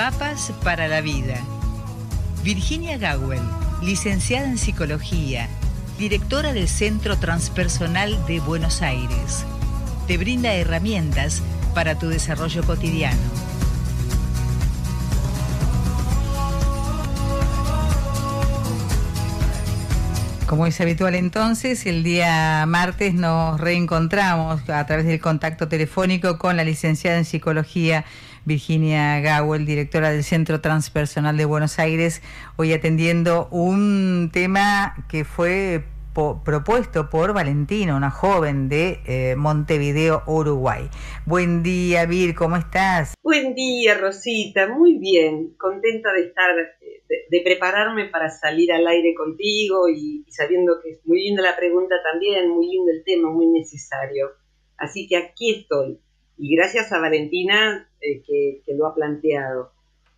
Mapas para la vida. Virginia Gawel, licenciada en Psicología, directora del Centro Transpersonal de Buenos Aires, te brinda herramientas para tu desarrollo cotidiano. Como es habitual entonces, el día martes nos reencontramos a través del contacto telefónico con la licenciada en Psicología Virginia Gawel, directora del Centro Transpersonal de Buenos Aires, hoy atendiendo un tema que fue propuesto por Valentina, una joven de Montevideo, Uruguay. Buen día, Vir, ¿cómo estás? Buen día, Rosita, muy bien, contenta de estar, de prepararme para salir al aire contigo y sabiendo que es muy linda la pregunta también, muy lindo el tema, muy necesario. Así que aquí estoy, y gracias a Valentina que lo ha planteado.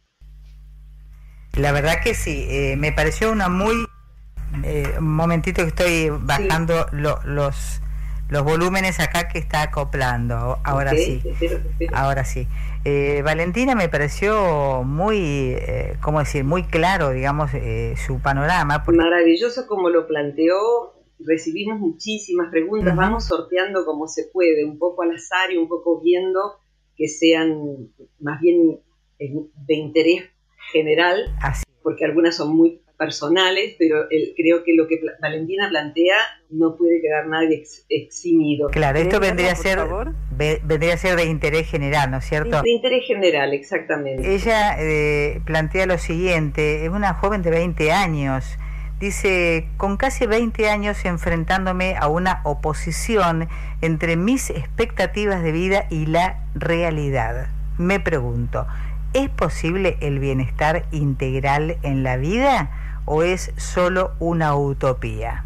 La verdad que sí, me pareció una muy... un momentito que estoy bajando sí. los volúmenes acá que está acoplando. Ahora okay, sí. Te espero. Ahora sí. Valentina me pareció muy, ¿cómo decir? Muy claro, digamos, su panorama. Maravilloso como lo planteó. Recibimos muchísimas preguntas. Vamos sorteando como se puede, un poco al azar y un poco viendo que sean más bien de interés general, así. Porque algunas son muy personales, pero creo que lo que Valentina plantea no puede quedar nadie eximido. Claro, esto vendría a ser de interés general, ¿no es cierto? De interés general, exactamente. Ella plantea lo siguiente, es una joven de 20 años, dice, con casi 20 años enfrentándome a una oposición entre mis expectativas de vida y la realidad. Me pregunto, ¿es posible el bienestar integral en la vida o es solo una utopía?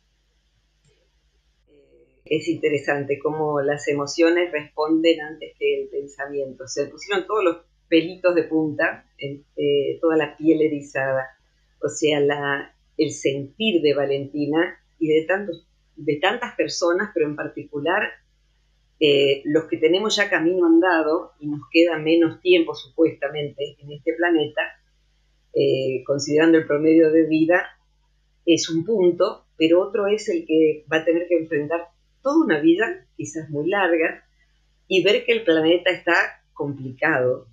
Es interesante cómo las emociones responden antes que el pensamiento. Se pusieron todos los pelitos de punta, toda la piel erizada. O sea, el sentir de Valentina y de tantas personas, pero en particular los que tenemos ya camino andado y nos queda menos tiempo supuestamente en este planeta, considerando el promedio de vida, es un punto, pero otro es el que va a tener que enfrentar toda una vida, quizás muy larga, y ver que el planeta está complicado,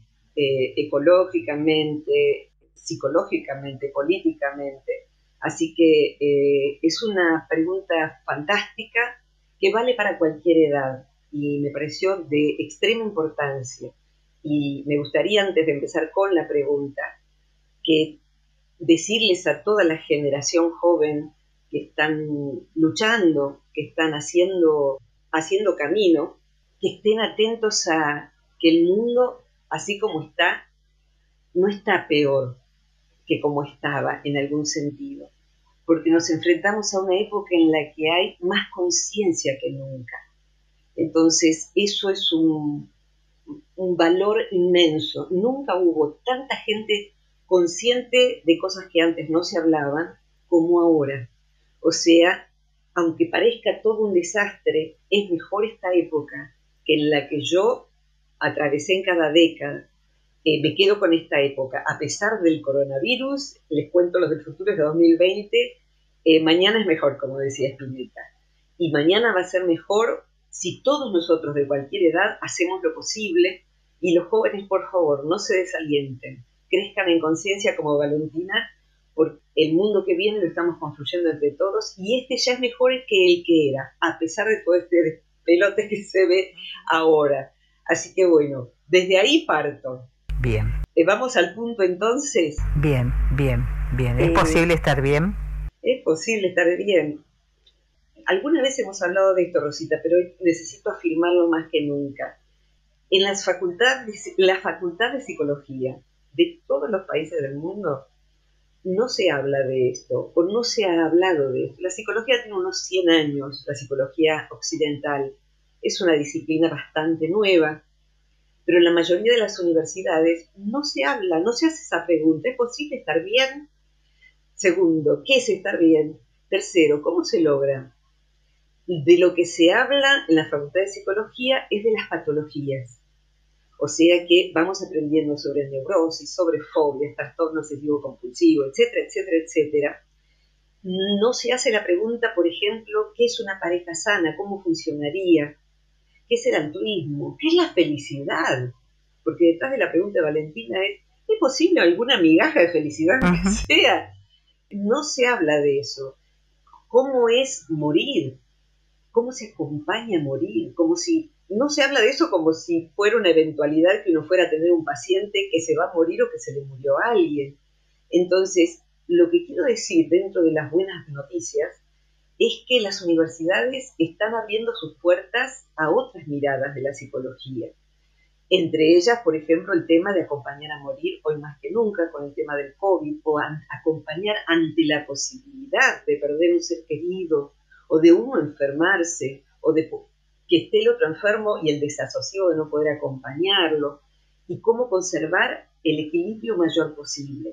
ecológicamente, psicológicamente, políticamente. Así que es una pregunta fantástica que vale para cualquier edad y me pareció de extrema importancia. Y me gustaría, antes de empezar con la pregunta, que decirles a toda la generación joven que están luchando, que están haciendo camino, que estén atentos a que el mundo, así como está, no está peor que como estaba en algún sentido, porque nos enfrentamos a una época en la que hay más conciencia que nunca. Entonces, eso es un valor inmenso. Nunca hubo tanta gente consciente de cosas que antes no se hablaban como ahora. O sea, aunque parezca todo un desastre, es mejor esta época que en la que yo atravesé en cada década. Me quedo con esta época. A pesar del coronavirus, les cuento los del futuro de 2020, mañana es mejor, como decía Spinetta. Y mañana va a ser mejor si todos nosotros de cualquier edad hacemos lo posible. Y los jóvenes, por favor, no se desalienten, crezcan en conciencia como Valentina, porque el mundo que viene lo estamos construyendo entre todos y este ya es mejor que el que era, a pesar de todo este pelote que se ve ahora. Así que bueno, desde ahí parto. Bien. ¿Vamos al punto entonces? Bien. ¿Es posible estar bien? Es posible estar bien. Alguna vez hemos hablado de esto, Rosita, pero hoy necesito afirmarlo más que nunca. En la Facultad de Psicología de todos los países del mundo no se habla de esto, o no se ha hablado de esto. La psicología tiene unos 100 años, la psicología occidental. Es una disciplina bastante nueva, pero en la mayoría de las universidades no se habla, no se hace esa pregunta. ¿Es posible estar bien? Segundo, ¿qué es estar bien? Tercero, ¿cómo se logra? De lo que se habla en la Facultad de Psicología es de las patologías. O sea que vamos aprendiendo sobre neurosis, sobre fobias, trastorno obsesivo compulsivo, etcétera, etcétera, etcétera. No se hace la pregunta, por ejemplo, ¿qué es una pareja sana? ¿Cómo funcionaría? ¿Qué es el altruismo? ¿Qué es la felicidad? Porque detrás de la pregunta de Valentina ¿es posible alguna migaja de felicidad que sea? No se habla de eso. ¿Cómo es morir? ¿Cómo se acompaña a morir? Como si no se habla de eso como si fuera una eventualidad que uno fuera a tener un paciente que se va a morir o que se le murió a alguien. Entonces, lo que quiero decir dentro de las buenas noticias es que las universidades están abriendo sus puertas a otras miradas de la psicología. Entre ellas, por ejemplo, el tema de acompañar a morir, hoy más que nunca, con el tema del COVID, o acompañar ante la posibilidad de perder un ser querido, o de uno enfermarse, o de que esté el otro enfermo y el desasosiego de no poder acompañarlo, y cómo conservar el equilibrio mayor posible.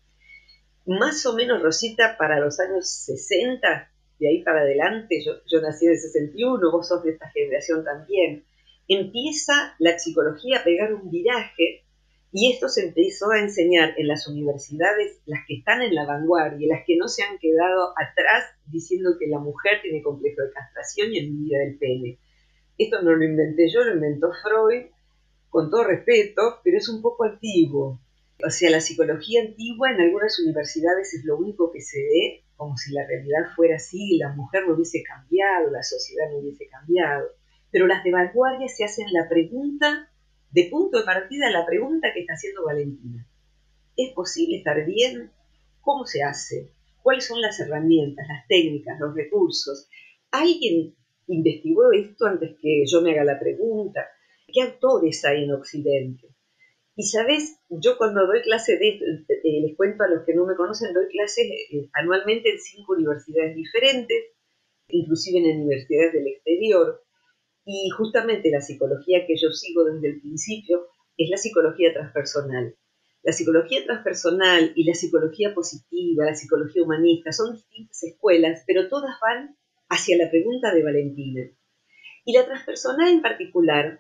Más o menos, Rosita, para los años 60, de ahí para adelante, yo nací en el 61, vos sos de esta generación también, empieza la psicología a pegar un viraje y esto se empezó a enseñar en las universidades, las que están en la vanguardia, las que no se han quedado atrás diciendo que la mujer tiene complejo de castración y envidia del pene. Esto no lo inventé yo, lo inventó Freud, con todo respeto, pero es un poco antiguo. O sea, la psicología antigua en algunas universidades es lo único que se ve, como si la realidad fuera así, la mujer no hubiese cambiado, la sociedad no hubiese cambiado. Pero las de vanguardia se hacen la pregunta, de punto de partida, la pregunta que está haciendo Valentina. ¿Es posible estar bien? ¿Cómo se hace? ¿Cuáles son las herramientas, las técnicas, los recursos? ¿Alguien investigó esto antes que yo me haga la pregunta? ¿Qué autores hay en Occidente? Y sabes, yo cuando doy clases les cuento a los que no me conocen, doy clases anualmente en 5 universidades diferentes, inclusive en universidades del exterior, y justamente la psicología que yo sigo desde el principio es la psicología transpersonal. La psicología transpersonal y la psicología positiva, la psicología humanista, son distintas escuelas, pero todas van hacia la pregunta de Valentina. Y la transpersonal en particular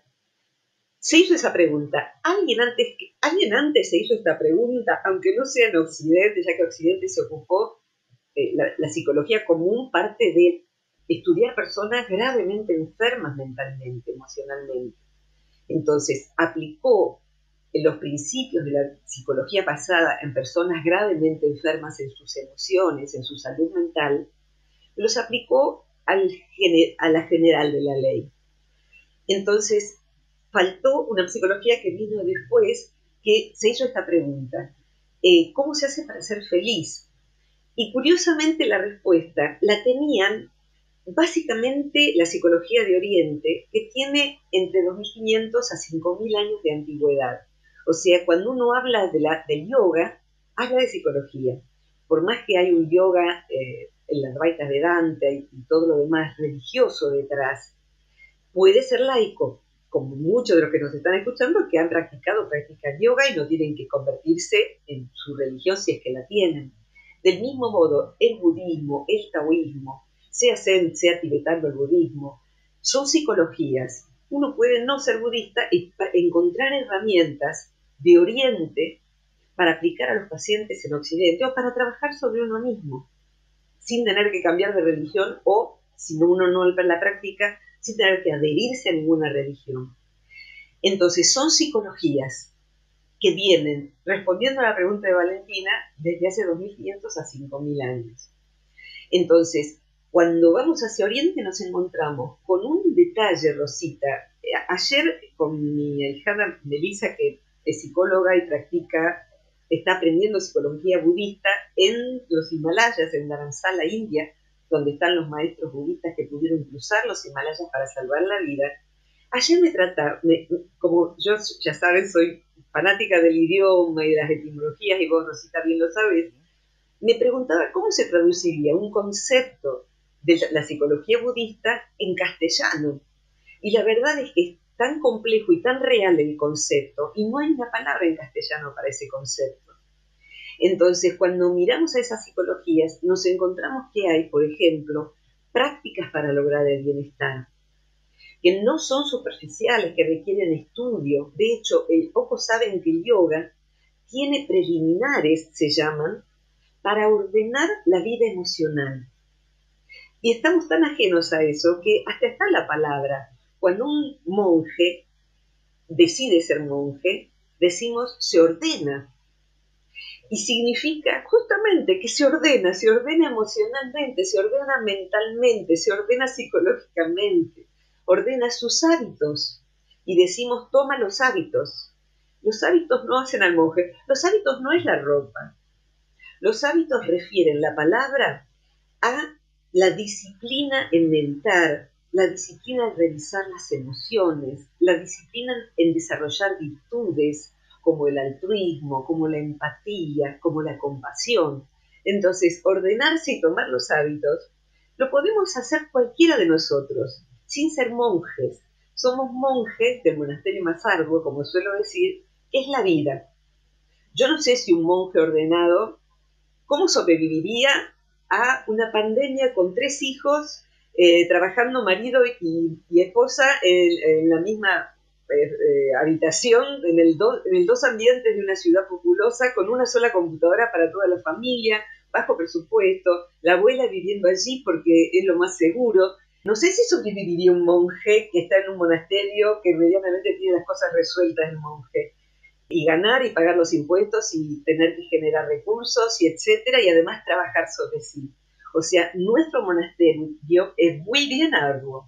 se hizo esa pregunta. ¿Alguien antes se hizo esta pregunta, aunque no sea en Occidente, ya que Occidente se ocupó, la psicología común parte de estudiar personas gravemente enfermas mentalmente, emocionalmente? Entonces, aplicó los principios de la psicología pasada en personas gravemente enfermas en sus emociones, en su salud mental, los aplicó a la general de la ley. Entonces, faltó una psicología que vino después, que se hizo esta pregunta: ¿cómo se hace para ser feliz? Y curiosamente la respuesta la tenían básicamente la psicología de Oriente, que tiene entre 2500 a 5000 años de antigüedad. O sea, cuando uno habla del yoga, habla de psicología. Por más que hay un yoga en las Advaita Vedanta y todo lo demás religioso detrás, puede ser laico, como muchos de los que nos están escuchando que han practican yoga y no tienen que convertirse en su religión si es que la tienen. Del mismo modo, el budismo, el taoísmo, sea zen, sea tibetano el budismo, son psicologías. Uno puede no ser budista y encontrar herramientas de Oriente para aplicar a los pacientes en Occidente o para trabajar sobre uno mismo, sin tener que cambiar de religión o, si uno no la practica, sin tener que adherirse a ninguna religión. Entonces, son psicologías que vienen respondiendo a la pregunta de Valentina desde hace 2500 a 5000 años. Entonces, cuando vamos hacia Oriente nos encontramos con un detalle, Rosita. Ayer con mi ahijada Melissa, que es psicóloga y está aprendiendo psicología budista en los Himalayas, en Dharamsala, India, donde están los maestros budistas que pudieron cruzar los Himalayas para salvar la vida. Ayer como yo ya saben, soy fanática del idioma y de las etimologías, y vos, Rosita, bien lo sabes, me preguntaba cómo se traduciría un concepto de la psicología budista en castellano. Y la verdad es que es tan complejo y tan real el concepto, y no hay una palabra en castellano para ese concepto. Entonces, cuando miramos a esas psicologías, nos encontramos que hay, por ejemplo, prácticas para lograr el bienestar. que no son superficiales, que requieren estudio. De hecho, pocos saben que el yoga tiene preliminares, se llaman, para ordenar la vida emocional. Y estamos tan ajenos a eso que hasta está la palabra. Cuando un monje decide ser monje, decimos se ordena. Y significa justamente que se ordena emocionalmente, se ordena mentalmente, se ordena psicológicamente, ordena sus hábitos. Y decimos toma los hábitos. Los hábitos no hacen al monje, los hábitos no es la ropa. Los hábitos refieren la palabra a la disciplina en meditar, la disciplina en revisar las emociones, la disciplina en desarrollar virtudes como el altruismo, como la empatía, como la compasión. Entonces, ordenarse y tomar los hábitos lo podemos hacer cualquiera de nosotros, sin ser monjes. Somos monjes del monasterio más arduo, como suelo decir, que es la vida. Yo no sé si un monje ordenado, ¿cómo sobreviviría a una pandemia con 3 hijos, trabajando marido y esposa en la misma habitación, en el dos ambientes de una ciudad populosa, con una sola computadora para toda la familia, bajo presupuesto, la abuela viviendo allí porque es lo más seguro? No sé si sobreviviría un monje que está en un monasterio que medianamente tiene las cosas resueltas el monje. Y ganar y pagar los impuestos y tener que generar recursos y etcétera, y además trabajar sobre sí. O sea, nuestro monasterio es muy bien arduo.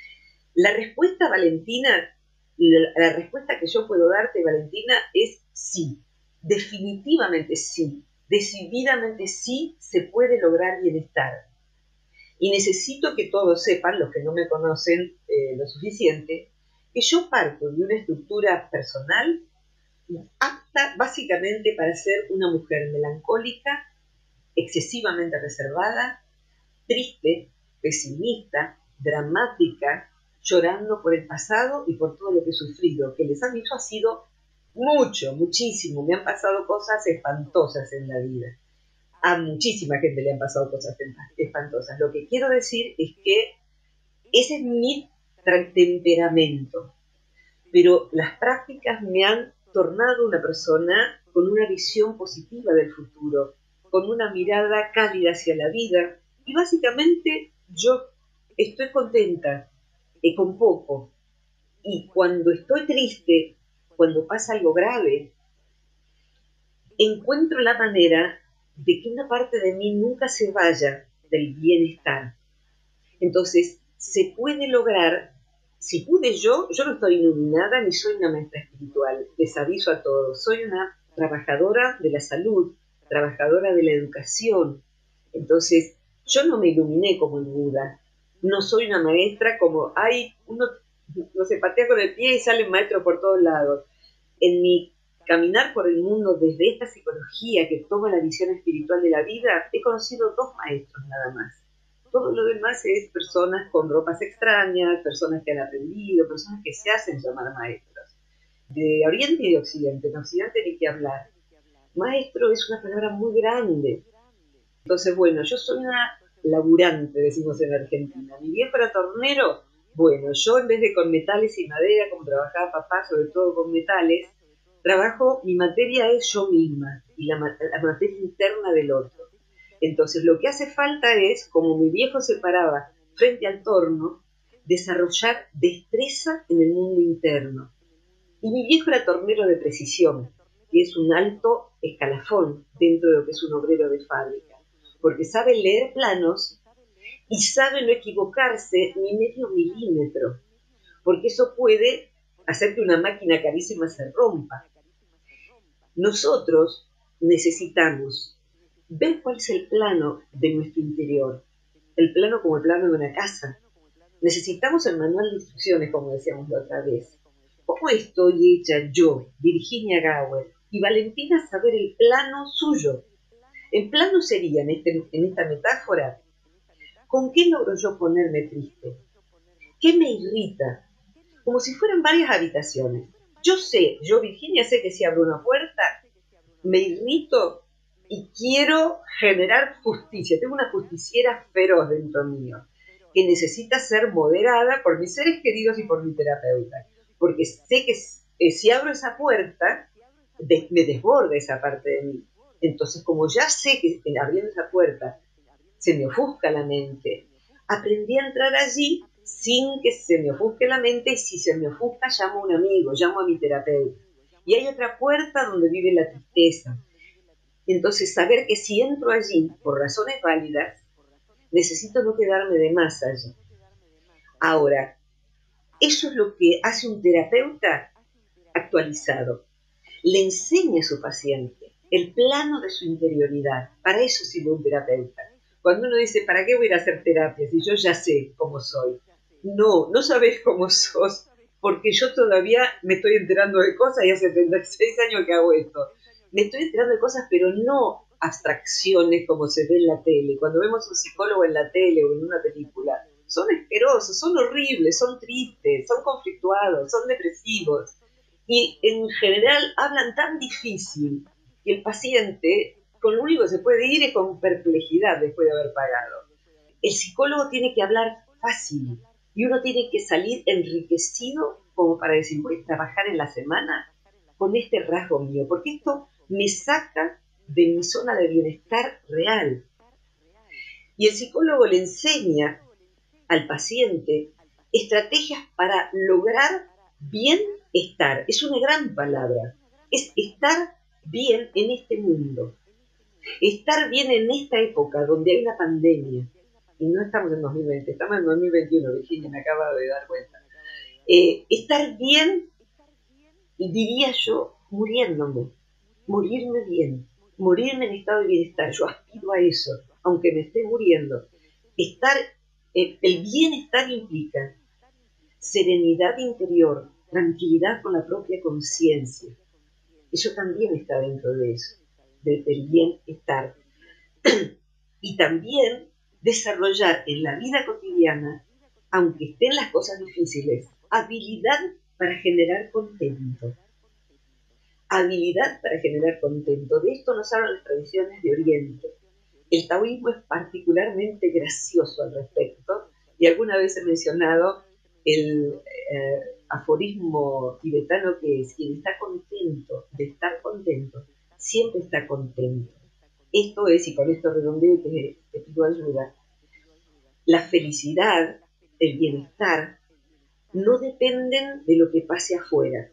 La respuesta, Valentina, la respuesta que yo puedo darte, Valentina, es sí. Definitivamente sí. Decididamente sí se puede lograr bienestar. Y necesito que todos sepan, los que no me conocen lo suficiente, que yo parto de una estructura personal apta básicamente para ser una mujer melancólica, excesivamente reservada, triste, pesimista, dramática, llorando por el pasado y por todo lo que he sufrido. Que les han dicho ha sido mucho, muchísimo. Me han pasado cosas espantosas en la vida. A muchísima gente le han pasado cosas espantosas. Lo que quiero decir es que ese es mi temperamento. Pero las prácticas me han tornado una persona con una visión positiva del futuro, con una mirada cálida hacia la vida, y básicamente yo estoy contenta con poco, y cuando estoy triste, cuando pasa algo grave, encuentro la manera de que una parte de mí nunca se vaya del bienestar. Entonces, se puede lograr. Si pude yo no estoy iluminada ni soy una maestra espiritual, les aviso a todos, soy una trabajadora de la salud, trabajadora de la educación. Entonces, yo no me iluminé como el Buda, no soy una maestra como, uno no se patea con el pie y sale un maestro por todos lados. En mi caminar por el mundo desde esta psicología que toma la visión espiritual de la vida, he conocido 2 maestros nada más. Todo lo demás es personas con ropas extrañas, personas que han aprendido, personas que se hacen llamar maestros. De Oriente y de Occidente. En Occidente ni que hablar. Maestro es una palabra muy grande. Entonces, bueno, yo soy una laburante, decimos en Argentina. Mi viejo era tornero. Bueno, yo en vez de con metales y madera, como trabajaba papá, sobre todo con metales, mi materia es yo misma y la materia interna del otro. Entonces lo que hace falta es, como mi viejo se paraba frente al torno, desarrollar destreza en el mundo interno. Y mi viejo era tornero de precisión, que es un alto escalafón dentro de lo que es un obrero de fábrica, porque sabe leer planos y sabe no equivocarse ni medio milímetro, porque eso puede hacer que una máquina carísima se rompa. Nosotros necesitamos ver cuál es el plano de nuestro interior, el plano como el plano de una casa. Necesitamos el manual de instrucciones, como decíamos la otra vez. ¿Cómo estoy hecha yo, Virginia Gawel, y Valentina saber el plano suyo? El plano sería, en esta metáfora, ¿con qué logro yo ponerme triste? ¿Qué me irrita? Como si fueran varias habitaciones. Yo Virginia, sé que si abro una puerta, me irrito y quiero generar justicia. Tengo una justiciera feroz dentro mío, que necesita ser moderada por mis seres queridos y por mi terapeuta, porque sé que si abro esa puerta, me desborda esa parte de mí. Entonces, como ya sé que abriendo esa puerta se me ofusca la mente, aprendí a entrar allí sin que se me ofusque la mente, y si se me ofusca, llamo a un amigo, llamo a mi terapeuta. Y hay otra puerta donde vive la tristeza. Entonces, saber que si entro allí por razones válidas, necesito no quedarme de más allí. Ahora, eso es lo que hace un terapeuta actualizado. Le enseña a su paciente el plano de su interioridad. Para eso sirve un terapeuta. Cuando uno dice, ¿para qué voy a ir a hacer terapia si yo ya sé cómo soy? No sabes cómo sos, porque yo todavía me estoy enterando de cosas y hace 36 años que hago esto. Me estoy enterando de cosas, pero no abstracciones como se ve en la tele. Cuando vemos a un psicólogo en la tele o en una película, son asquerosos, son horribles, son tristes, son conflictuados, son depresivos. Y en general hablan tan difícil que el paciente, con lo único que se puede ir es con perplejidad después de haber pagado. El psicólogo tiene que hablar fácil y uno tiene que salir enriquecido como para decir, voy a trabajar en la semana con este rasgo mío, porque esto me saca de mi zona de bienestar real. Y el psicólogo le enseña al paciente estrategias para lograr bienestar. Es una gran palabra. Es estar bien en este mundo. Estar bien en esta época donde hay una pandemia. Y no estamos en 2020, estamos en 2021, Virginia, me acaba de dar cuenta. Estar bien, diría yo, muriéndome. Morirme bien. Morirme en estado de bienestar. Yo aspiro a eso, aunque me esté muriendo. El bienestar implica serenidad interior, tranquilidad con la propia conciencia. Eso también está dentro de eso, del bienestar. Y también desarrollar en la vida cotidiana, aunque estén las cosas difíciles, habilidad para generar contento. Habilidad para generar contento. De esto nos hablan las tradiciones de Oriente. El taoísmo es particularmente gracioso al respecto, y alguna vez he mencionado el aforismo tibetano que es: quien está contento de estar contento, siempre está contento. Esto es, y con esto redondeo y te pido ayuda, la felicidad, el bienestar, no dependen de lo que pase afuera.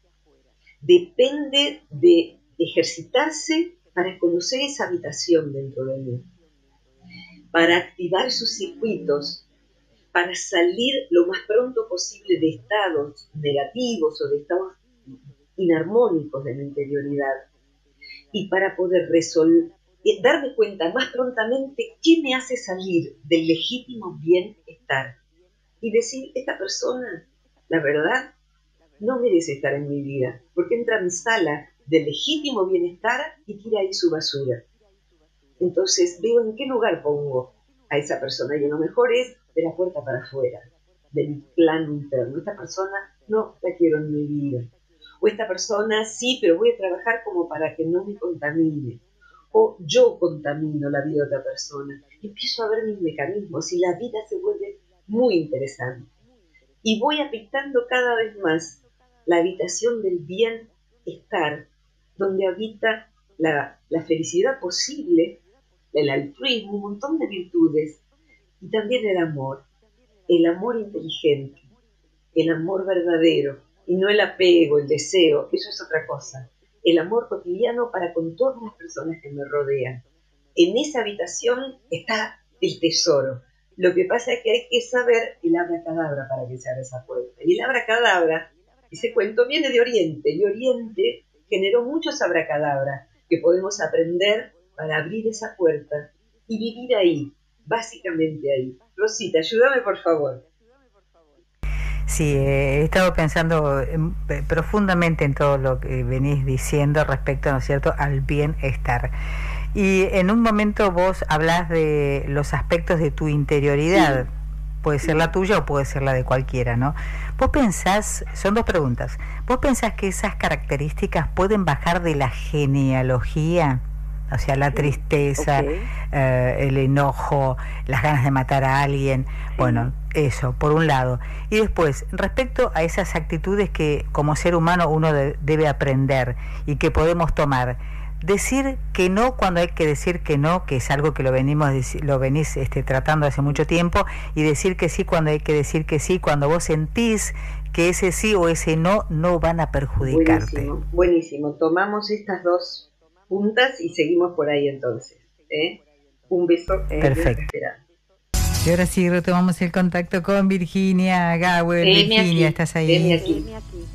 Depende de ejercitarse para conocer esa habitación dentro de mí, para activar sus circuitos, para salir lo más pronto posible de estados negativos o de estados inarmónicos de mi interioridad, y para poder darme cuenta más prontamente qué me hace salir del legítimo bienestar y decir, esta persona, la verdad, no merece estar en mi vida, porque entra a mi sala del legítimo bienestar y tira ahí su basura. Entonces veo en qué lugar pongo a esa persona, y a lo mejor es de la puerta para afuera, del plano interno. Esta persona no la quiero en mi vida. O esta persona sí, pero voy a trabajar como para que no me contamine. O yo contamino la vida de otra persona. Empiezo a ver mis mecanismos y la vida se vuelve muy interesante. Y voy aplicando cada vez más la habitación del bienestar, donde habita la felicidad posible, el altruismo, un montón de virtudes, y también el amor inteligente, el amor verdadero, y no el apego, el deseo, eso es otra cosa. El amor cotidiano para con todas las personas que me rodean. En esa habitación está el tesoro. Lo que pasa es que hay que saber el abracadabra para que se abra esa puerta. Y el abracadabra, ese cuento viene de Oriente, y Oriente generó muchos abracadabra que podemos aprender para abrir esa puerta y vivir ahí, básicamente ahí. Rosita, ayúdame por favor. Sí, he estado pensando profundamente en todo lo que venís diciendo respecto, ¿no es cierto?, al bienestar. Y en un momento vos hablás de los aspectos de tu interioridad, puede ser la tuya o puede ser la de cualquiera, ¿no? ¿Vos pensás, son dos preguntas, ¿vos pensás que esas características pueden bajar de la genealogía? o sea, la tristeza, el enojo, las ganas de matar a alguien, bueno, eso, por un lado. Y después, respecto a esas actitudes que como ser humano uno debe aprender y que podemos tomar, decir que no cuando hay que decir que no, que es algo que lo venís tratando hace mucho tiempo, y decir que sí cuando hay que decir que sí, cuando vos sentís que ese sí o ese no no van a perjudicarte. Buenísimo, buenísimo. Tomamos estas dos puntas y seguimos por ahí entonces. Un beso. Perfecto. Y ahora sí retomamos el contacto con Virginia Gawel. Virginia, ¿estás ahí? Veme aquí.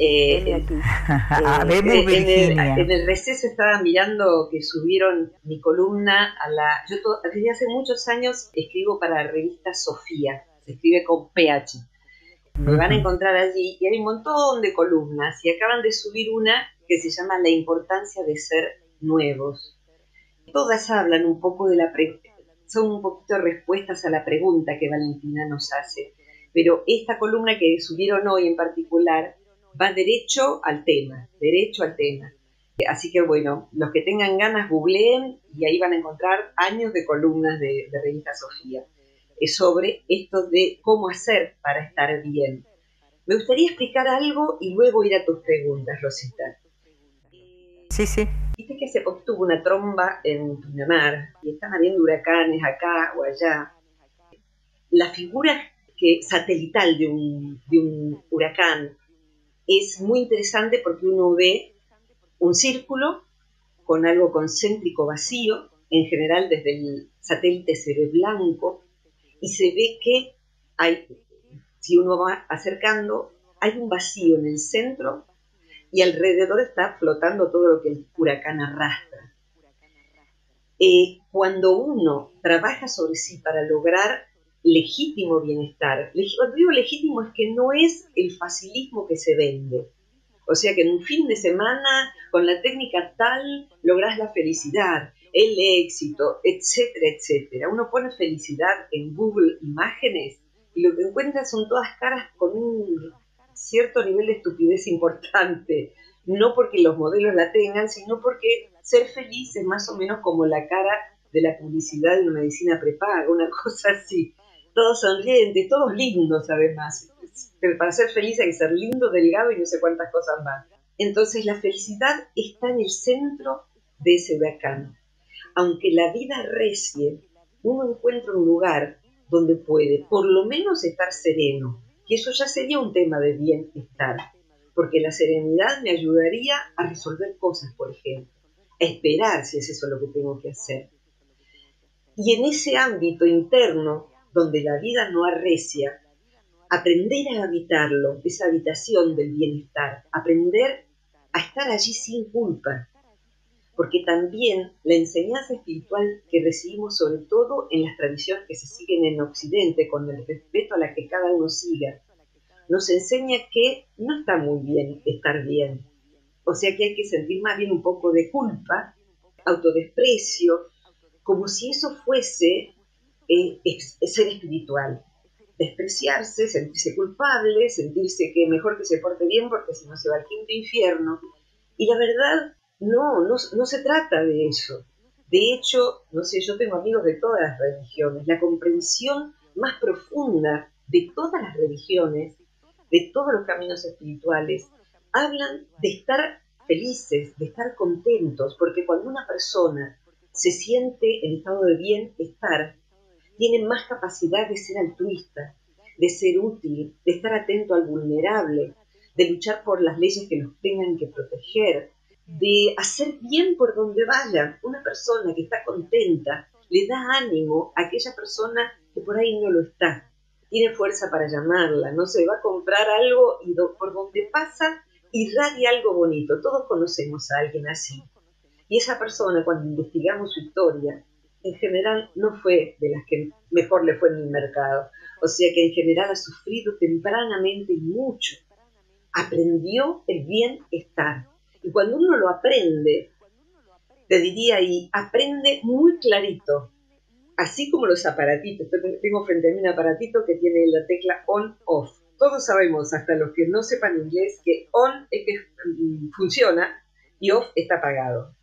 Vemos Virginia. En el receso estaba mirando que subieron mi columna a la... Desde hace muchos años escribo para la revista Sofía, se escribe con PH. Me van a encontrar allí y hay un montón de columnas y acaban de subir una que se llama La importancia de ser nuevos. Todas hablan un poco de son un poquito respuestas a la pregunta que Valentina nos hace, pero esta columna que subieron hoy en particular va derecho al tema. Así que bueno, los que tengan ganas googleen y ahí van a encontrar años de columnas de revista Sofía. Es sobre esto de cómo hacer para estar bien. Me gustaría explicar algo y luego ir a tus preguntas, Rosita. Sí. Viste que hace poco tuvo una tromba en Pinamar y están habiendo huracanes acá o allá. La figura satelital de un huracán es muy interesante porque uno ve un círculo con algo concéntrico vacío, en general desde el satélite se ve blanco, y se ve que si uno va acercando, hay un vacío en el centro y alrededor está flotando todo lo que el huracán arrastra. Cuando uno trabaja sobre sí para lograr legítimo bienestar, cuando digo legítimo es que no es el facilismo que se vende. O sea que en un fin de semana, con la técnica tal, lográs la felicidad, el éxito, etcétera, etcétera. Uno pone felicidad en Google Imágenes y lo que encuentra son todas caras con un cierto nivel de estupidez importante. No porque los modelos la tengan, sino porque ser feliz es más o menos como la cara de la publicidad de una medicina prepaga, una cosa así. Todos sonrientes, todos lindos además. Pero para ser feliz hay que ser lindo, delgado y no sé cuántas cosas más. Entonces la felicidad está en el centro de ese huracán. Aunque la vida recie, uno encuentra un lugar donde puede por lo menos estar sereno, que eso ya sería un tema de bienestar, porque la serenidad me ayudaría a resolver cosas, por ejemplo, a esperar si es eso lo que tengo que hacer. Y en ese ámbito interno, donde la vida no arrecia, aprender a habitarlo, esa habitación del bienestar, aprender a estar allí sin culpa, porque también la enseñanza espiritual que recibimos sobre todo en las tradiciones que se siguen en Occidente, con el respeto a la que cada uno siga, nos enseña que no está muy bien estar bien, o sea que hay que sentir más bien un poco de culpa, autodesprecio, como si eso fuese ser espiritual. Despreciarse, sentirse culpable, sentirse que mejor que se porte bien porque si no se va al quinto infierno. Y la verdad, no se trata de eso. De hecho, no sé, yo tengo amigos de todas las religiones. La comprensión más profunda de todas las religiones, de todos los caminos espirituales, hablan de estar felices, de estar contentos, porque cuando una persona se siente en estado de bienestar, tiene más capacidad de ser altruista, de ser útil, de estar atento al vulnerable, de luchar por las leyes que nos tengan que proteger, de hacer bien por donde vaya. Una persona que está contenta le da ánimo a aquella persona que por ahí no lo está. Tiene fuerza para llamarla, no sé, va a comprar algo y por donde pasa irradia algo bonito. Todos conocemos a alguien así. Y esa persona, cuando investigamos su historia, en general no fue de las que mejor le fue en el mercado. O sea que en general ha sufrido tempranamente mucho. Aprendió el bienestar. Y cuando uno lo aprende, te diría, y aprende muy clarito, así como los aparatitos. Tengo frente a mí un aparatito que tiene la tecla on-off. Todos sabemos, hasta los que no sepan inglés, que on es que funciona y off está apagado.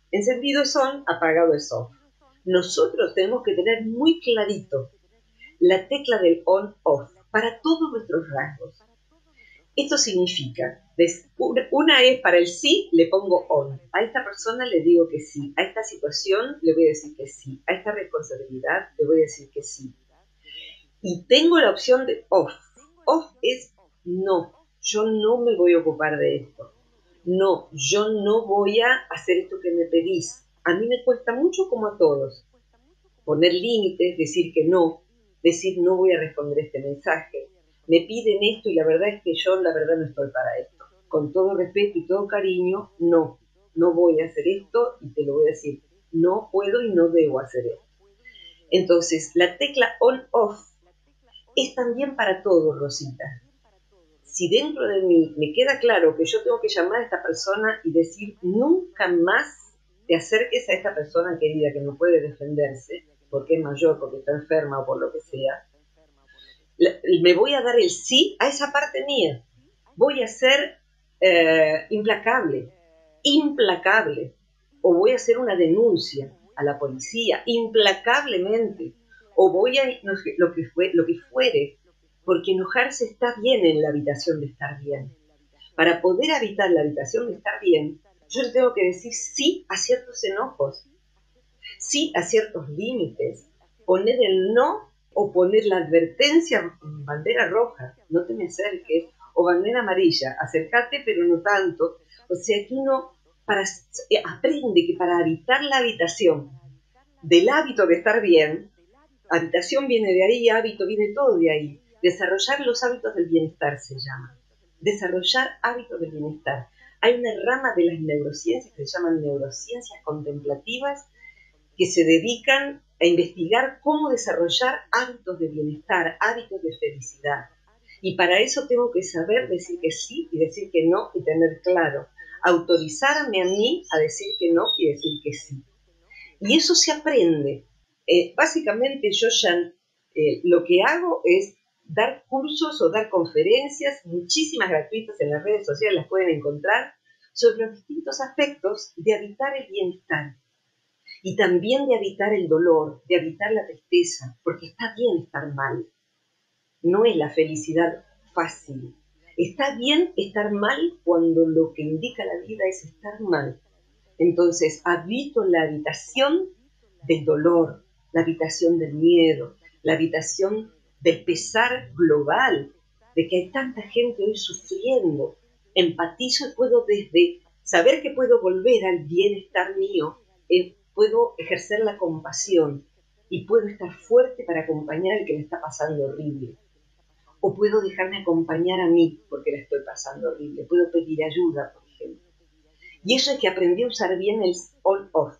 Encendido es on, apagado es off. Nosotros tenemos que tener muy clarito la tecla del on-off para todos nuestros rasgos. Esto significa, una es para el sí, le pongo on. A esta persona le digo que sí. A esta situación le voy a decir que sí. A esta responsabilidad le voy a decir que sí. Y tengo la opción de off. Off es no. Yo no me voy a ocupar de esto. No, yo no voy a hacer esto que me pedís. A mí me cuesta mucho, como a todos, poner límites, decir que no, decir no voy a responder este mensaje. Me piden esto y la verdad es que yo la verdad no estoy para esto. Con todo respeto y todo cariño, no voy a hacer esto y te lo voy a decir. No puedo y no debo hacer esto. Entonces, la tecla on-off es también para todo, Rosita. Si dentro de mí me queda claro que yo tengo que llamar a esta persona y decir nunca más te acerques a esta persona querida que no puede defenderse, porque es mayor, porque está enferma o por lo que sea, me voy a dar el sí a esa parte mía. Voy a ser implacable, o voy a hacer una denuncia a la policía, implacablemente, o voy a lo que fuere, porque enojarse está bien en la habitación de estar bien. Para poder habitar la habitación de estar bien, yo le tengo que decir sí a ciertos enojos, sí a ciertos límites, poner el no o poner la advertencia, bandera roja, no te me acerques, o bandera amarilla, acércate pero no tanto. O sea que uno aprende que para habitar la habitación del hábito de estar bien, habitación viene de ahí, hábito viene todo de ahí, desarrollar los hábitos del bienestar se llama, desarrollar hábitos del bienestar. Hay una rama de las neurociencias que se llaman neurociencias contemplativas, que se dedican a investigar cómo desarrollar hábitos de bienestar, hábitos de felicidad. Y para eso tengo que saber decir que sí y decir que no y tener claro, autorizarme a mí a decir que no y decir que sí. Y eso se aprende. Básicamente yo ya lo que hago es dar cursos o dar conferencias, muchísimas gratuitas en las redes sociales, las pueden encontrar, sobre los distintos aspectos de habitar el bienestar. Y también de habitar el dolor, de habitar la tristeza, porque está bien estar mal. No es la felicidad fácil. Está bien estar mal cuando lo que indica la vida es estar mal. Entonces, habito la habitación del dolor, la habitación del miedo, la habitación del pesar global, de que hay tanta gente hoy sufriendo. Empatizo y puedo, desde saber que puedo volver al bienestar mío, puedo ejercer la compasión y puedo estar fuerte para acompañar al que le está pasando horrible. O puedo dejarme acompañar a mí porque la estoy pasando horrible. Puedo pedir ayuda, por ejemplo. Y eso es que aprendí a usar bien el on-off.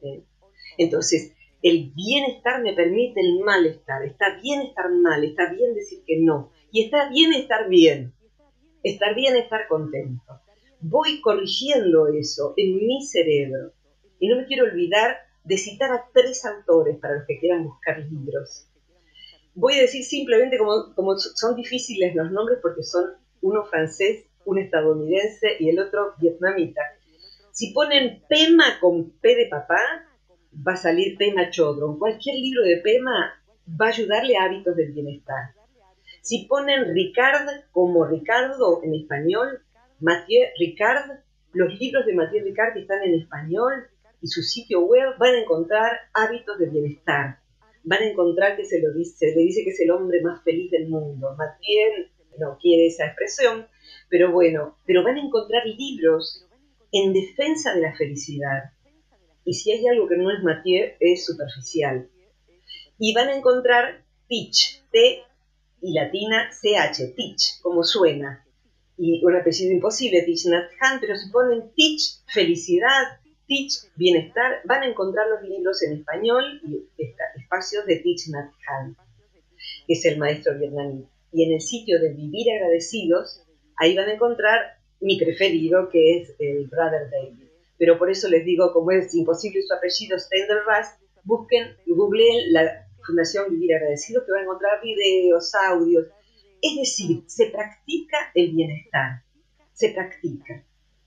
Entonces, el bienestar me permite el malestar. Está bien estar mal, está bien decir que no. Y está bien estar bien. Estar bien, estar contento. Voy corrigiendo eso en mi cerebro. Y no me quiero olvidar de citar a 3 autores para los que quieran buscar libros. Voy a decir simplemente, como son difíciles los nombres porque son uno francés, un estadounidense y el otro vietnamita. Si ponen Pema con P de papá, va a salir Pema Chodron. Cualquier libro de Pema va a ayudarle a hábitos del bienestar. Si ponen Ricard como Ricardo en español, Mathieu Ricard, los libros de Mathieu Ricard que están en español y su sitio web, van a encontrar hábitos de bienestar. Van a encontrar que se le dice que es el hombre más feliz del mundo. Mathieu no quiere esa expresión, pero bueno, pero van a encontrar libros en defensa de la felicidad. Y si hay algo que no es Mathieu, es superficial. Y van a encontrar Teach, T y latina CH, Teach, como suena. Y un apellido imposible, Thich Nhat Hanh, pero si ponen Teach, felicidad, Teach, bienestar, van a encontrar los libros en español y espacios de Thich Nhat Hanh, que es el maestro vietnamita. Y en el sitio de Vivir Agradecidos, ahí van a encontrar mi preferido, que es el Brother David. Pero por eso les digo, como es imposible su apellido, Steindl Rast, googleen la Fundación Vivir Agradecidos, que van a encontrar videos, audios. Es decir, se practica el bienestar, se practica.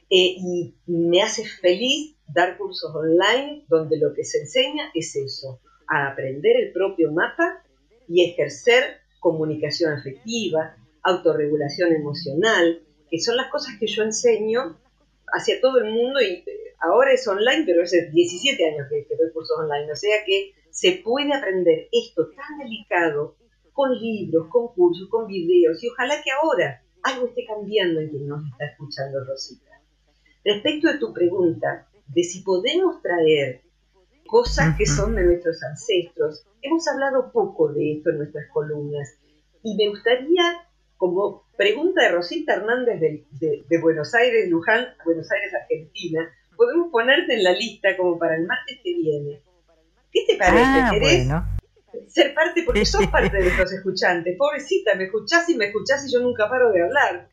Y me hace feliz dar cursos online donde lo que se enseña es eso, a aprender el propio mapa y ejercer comunicación afectiva, autorregulación emocional, que son las cosas que yo enseño hacia todo el mundo y ahora es online, pero hace 17 años que doy cursos online, o sea que se puede aprender esto tan delicado con libros, con cursos, con videos, y ojalá que ahora algo esté cambiando en quien nos está escuchando, Rosita. Respecto a tu pregunta de si podemos traer cosas que son de nuestros ancestros, hemos hablado poco de esto en nuestras columnas y me gustaría, como pregunta de Rosita Hernández de Buenos Aires, Luján, Buenos Aires, Argentina, podemos ponerte en la lista como para el martes que viene. ¿Qué te parece? ¿Querés ser parte? Porque sos parte de nuestros escuchantes. Pobrecita, me escuchás y yo nunca paro de hablar.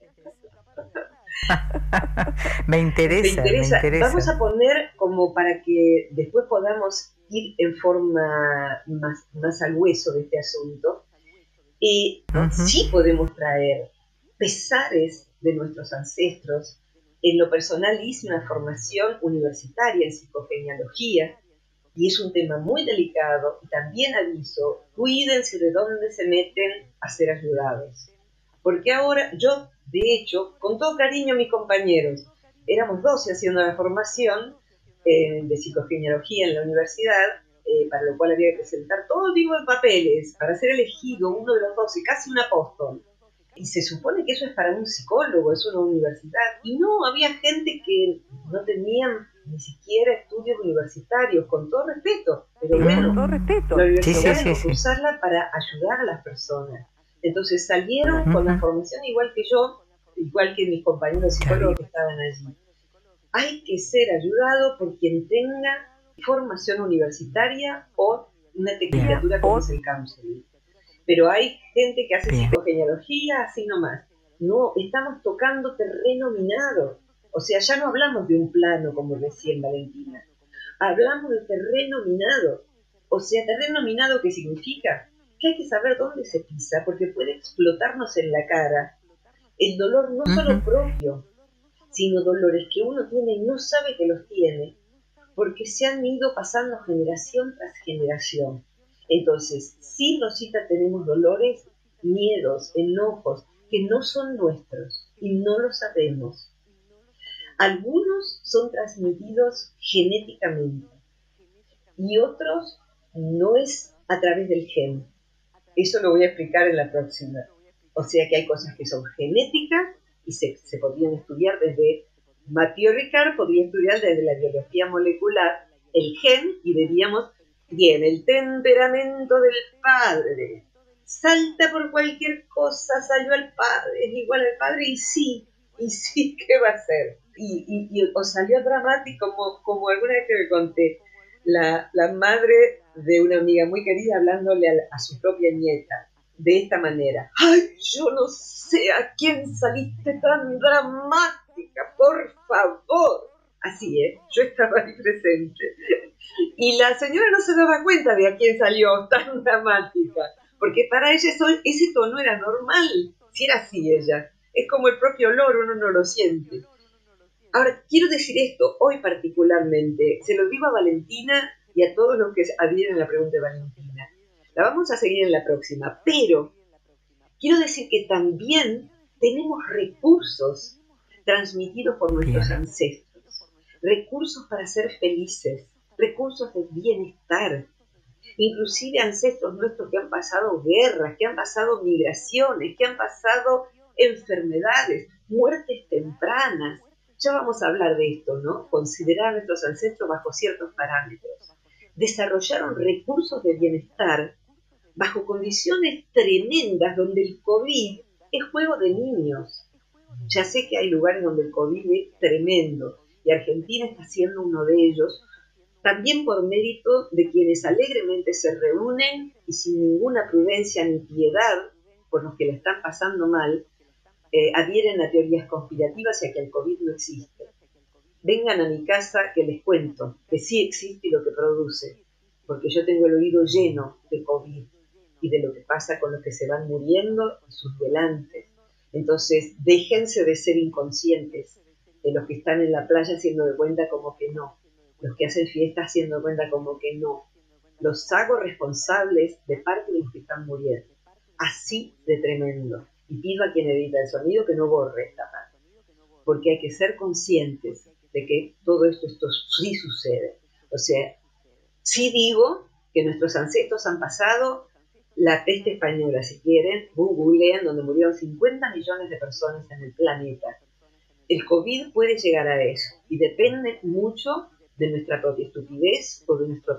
Me interesa. Vamos a poner como para que después podamos ir en forma más al hueso de este asunto. Sí podemos traer pesares de nuestros ancestros. En lo personal hice una formación universitaria en psicogenealogía y es un tema muy delicado y también aviso, cuídense de dónde se meten a ser ayudados. Porque ahora yo, de hecho, con todo cariño a mis compañeros, éramos 12 haciendo la formación de psicogenealogía en la universidad, para lo cual había que presentar todo tipo de papeles para ser elegido uno de los 12, casi un apóstol. Y se supone que eso es para un psicólogo, es una universidad. Y no, había gente que no tenían ni siquiera estudios universitarios, con todo respeto. Pero bueno, la universidad hay que usarla para ayudar a las personas. Entonces salieron con la formación igual que yo, igual que mis compañeros psicólogos que estaban allí. Hay que ser ayudado por quien tenga formación universitaria o una tecnicatura como es el counseling. Pero hay gente que hace psicogenealogía así nomás. No, estamos tocando terreno minado. O sea, ya no hablamos de un plano como decía Valentina. Hablamos de terreno minado. O sea, terreno minado, ¿qué significa? Que hay que saber dónde se pisa porque puede explotarnos en la cara el dolor no solo propio, sino dolores que uno tiene y no sabe que los tiene porque se han ido pasando generación tras generación. Entonces, sí, Rosita, tenemos dolores, miedos, enojos que no son nuestros y no lo sabemos. Algunos son transmitidos genéticamente y otros no es a través del gen. Eso lo voy a explicar en la próxima. O sea que hay cosas que son genéticas y se podrían estudiar desde... Mathieu Ricard podría estudiar desde la biología molecular el gen y diríamos, bien, el temperamento del padre salta por cualquier cosa, salió al padre, es igual al padre y sí, ¿qué va a ser? O salió dramático, como alguna vez que me conté, la madre de una amiga muy querida hablándole a su propia nieta de esta manera: ¡ay, yo no sé a quién saliste tan dramática, por favor! Así es, yo estaba ahí presente. Y la señora no se daba cuenta de a quién salió tan dramática, porque para ella ese tono era normal, si era así ella. Es como el propio olor, uno no lo siente. Ahora, quiero decir esto hoy particularmente, se lo digo a Valentina y a todos los que adhieren a la pregunta de Valentina. La vamos a seguir en la próxima, pero quiero decir que también tenemos recursos transmitidos por nuestros ancestros, recursos para ser felices, recursos de bienestar, inclusive ancestros nuestros que han pasado guerras, que han pasado migraciones, que han pasado enfermedades, muertes tempranas. Ya vamos a hablar de esto, ¿no? Considerar a nuestros ancestros bajo ciertos parámetros. Desarrollaron recursos de bienestar bajo condiciones tremendas donde el COVID es juego de niños. Ya sé que hay lugares donde el COVID es tremendo y Argentina está siendo uno de ellos, también por mérito de quienes alegremente se reúnen y sin ninguna prudencia ni piedad por los que la están pasando mal, adhieren a teorías conspirativas y a que el COVID no existe. Vengan a mi casa que les cuento que sí existe y lo que produce, porque yo tengo el oído lleno de COVID y de lo que pasa con los que se van muriendo y sus velantes. Entonces, déjense de ser inconscientes. los que están en la playa haciendo de cuenta como que no, los que hacen fiesta haciendo de cuenta como que no. Los hago responsables de parte de los que están muriendo. Así de tremendo. Y pido a quien edita el sonido que no borre esta parte. Porque hay que ser conscientes de que todo esto sí sucede. O sea, sí digo que nuestros ancestros han pasado la peste española, si quieren, googlean, donde murieron 50 millones de personas en el planeta. El COVID puede llegar a eso y depende mucho de nuestra propia estupidez o de nuestro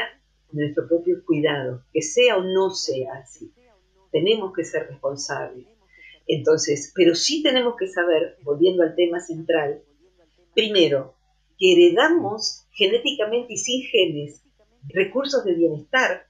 propio cuidado, que sea o no sea así. Tenemos que ser responsables. Entonces, pero sí tenemos que saber, volviendo al tema central, primero, que heredamos genéticamente y sin genes recursos de bienestar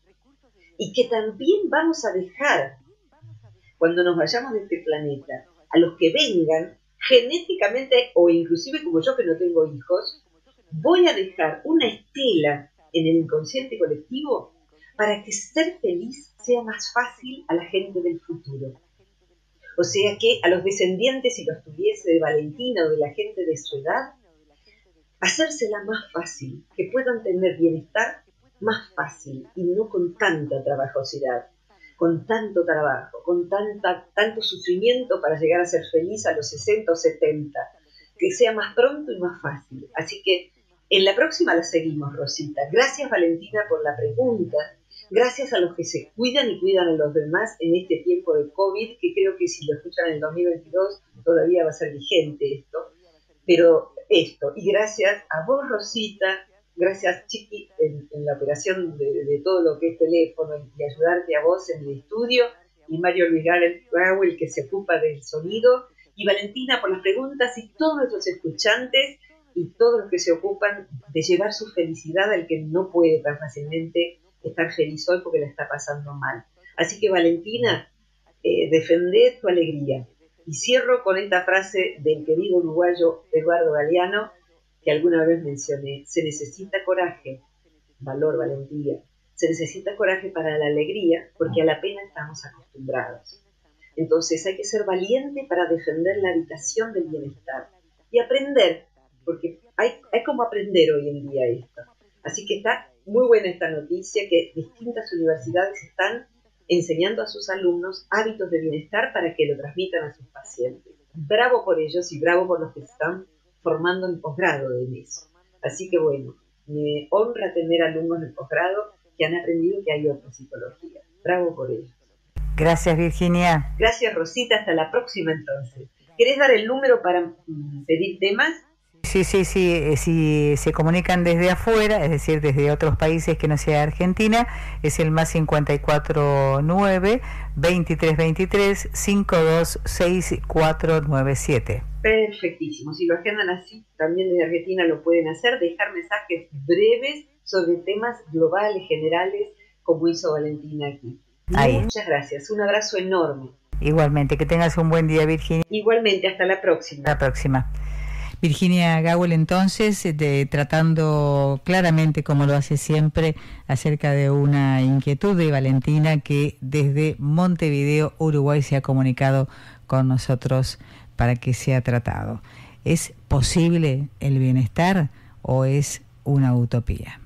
y que también vamos a dejar, cuando nos vayamos de este planeta, a los que vengan genéticamente o inclusive como yo que no tengo hijos, voy a dejar una estela en el inconsciente colectivo para que ser feliz sea más fácil a la gente del futuro. O sea que a los descendientes, si los tuviese de Valentina o de la gente de su edad, hacérsela más fácil, que puedan tener bienestar más fácil y no con tanta trabajosidad, con tanto trabajo, con tanto sufrimiento para llegar a ser feliz a los 60 o 70, que sea más pronto y más fácil. Así que en la próxima la seguimos, Rosita. Gracias, Valentina, por la pregunta. Gracias a los que se cuidan y cuidan a los demás en este tiempo de COVID, que creo que si lo escuchan en el 2022 todavía va a ser vigente esto. Pero esto, y gracias a vos, Rosita, gracias, Chiqui, en la operación de todo lo que es teléfono y ayudarte a vos en el estudio, y Mario Luis Gawel, que se ocupa del sonido, y Valentina por las preguntas, y todos nuestros escuchantes y todos los que se ocupan de llevar su felicidad al que no puede tan fácilmente estar feliz hoy porque la está pasando mal. Así que, Valentina, defendé tu alegría. Y cierro con esta frase del querido uruguayo Eduardo Galeano, que alguna vez mencioné: se necesita coraje, valor, valentía, se necesita coraje para la alegría, porque a la pena estamos acostumbrados. Entonces hay que ser valiente para defender la habitación del bienestar y aprender, porque hay como aprender hoy en día esto. Así que está muy buena esta noticia, que distintas universidades están enseñando a sus alumnos hábitos de bienestar para que lo transmitan a sus pacientes. Bravo por ellos y bravo por los que se están formando en posgrado en eso. Así que bueno, me honra tener alumnos de posgrado que han aprendido que hay otra psicología. Bravo por ellos. Gracias, Virginia. Gracias, Rosita. Hasta la próxima entonces. ¿Querés dar el número para pedir temas? Sí, si se comunican desde afuera, es decir, desde otros países que no sea Argentina, es el más 549 2323 526497. Perfectísimo. Si lo agendan así, también desde Argentina lo pueden hacer, dejar mensajes breves sobre temas globales, generales, como hizo Valentina aquí. Ahí. Muchas gracias. Un abrazo enorme. Igualmente, que tengas un buen día, Virginia. Igualmente, hasta la próxima. Hasta la próxima. Virginia Gawel, entonces, tratando claramente, como lo hace siempre, acerca de una inquietud de Valentina, que desde Montevideo, Uruguay, se ha comunicado con nosotros para que sea tratado. ¿Es posible el bienestar o es una utopía?